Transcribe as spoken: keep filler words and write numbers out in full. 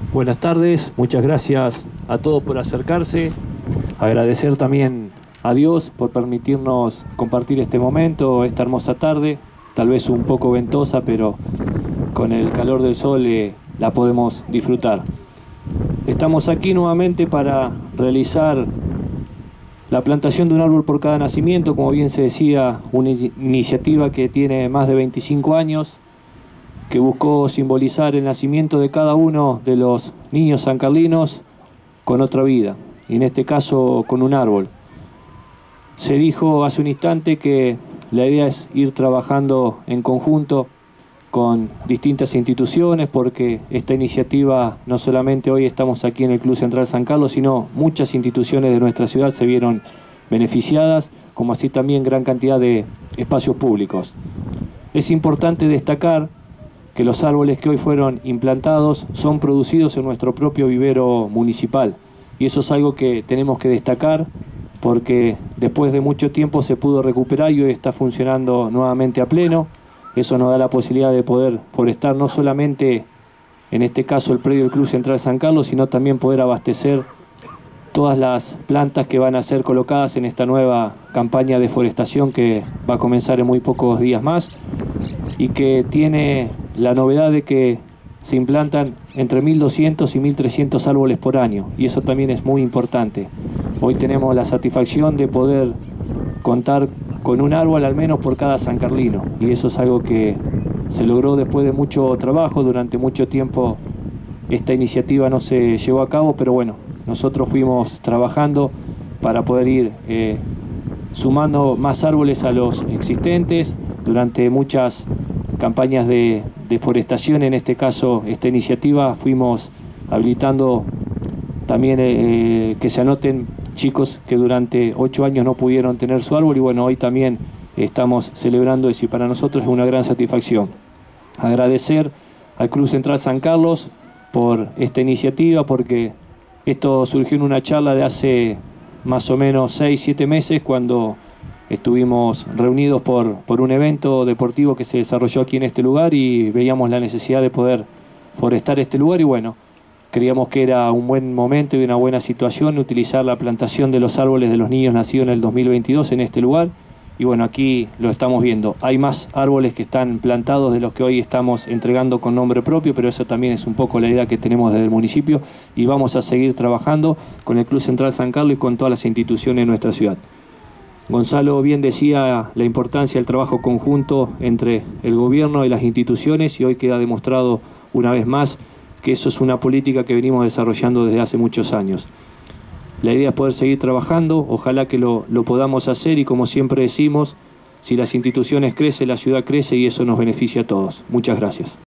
Buenas tardes, muchas gracias a todos por acercarse. Agradecer también a Dios por permitirnos compartir este momento, esta hermosa tarde, tal vez un poco ventosa, pero con el calor del sol eh, la podemos disfrutar. Estamos aquí nuevamente para realizar la plantación de un árbol por cada nacimiento, como bien se decía, una iniciativa que tiene más de veinticinco años, que buscó simbolizar el nacimiento de cada uno de los niños sancarlinos con otra vida, y en este caso con un árbol. Se dijo hace un instante que la idea es ir trabajando en conjunto con distintas instituciones, porque esta iniciativa, no solamente hoy estamos aquí en el Club Central San Carlos, sino muchas instituciones de nuestra ciudad se vieron beneficiadas, como así también gran cantidad de espacios públicos. Es importante destacar que los árboles que hoy fueron implantados son producidos en nuestro propio vivero municipal, y eso es algo que tenemos que destacar, porque después de mucho tiempo se pudo recuperar y hoy está funcionando nuevamente a pleno. Eso nos da la posibilidad de poder forestar no solamente, en este caso, el predio del Club Central San Carlos, sino también poder abastecer todas las plantas que van a ser colocadas en esta nueva campaña de forestación que va a comenzar en muy pocos días más, y que tiene la novedad de que se implantan entre mil doscientos y mil trescientos árboles por año, y eso también es muy importante. Hoy tenemos la satisfacción de poder contar con un árbol al menos por cada sancarlino, y eso es algo que se logró después de mucho trabajo. Durante mucho tiempo esta iniciativa no se llevó a cabo, pero bueno, nosotros fuimos trabajando para poder ir eh, sumando más árboles a los existentes durante muchas campañas de deforestación. En este caso, esta iniciativa fuimos habilitando también eh, que se anoten chicos que durante ocho años no pudieron tener su árbol, y bueno, hoy también estamos celebrando eso, y para nosotros es una gran satisfacción. Agradecer al Club Central San Carlos por esta iniciativa, porque esto surgió en una charla de hace más o menos seis, siete meses, cuando estuvimos reunidos por, por un evento deportivo que se desarrolló aquí en este lugar, y veíamos la necesidad de poder forestar este lugar, y bueno, creíamos que era un buen momento y una buena situación utilizar la plantación de los árboles de los niños nacidos en el dos mil veintidós en este lugar, y bueno, aquí lo estamos viendo. Hay más árboles que están plantados de los que hoy estamos entregando con nombre propio, pero eso también es un poco la idea que tenemos desde el municipio, y vamos a seguir trabajando con el Club Central San Carlos y con todas las instituciones de nuestra ciudad. Gonzalo bien decía la importancia del trabajo conjunto entre el gobierno y las instituciones, y hoy queda demostrado una vez más que eso es una política que venimos desarrollando desde hace muchos años. La idea es poder seguir trabajando, ojalá que lo, lo podamos hacer, y como siempre decimos, si las instituciones crecen, la ciudad crece, y eso nos beneficia a todos. Muchas gracias.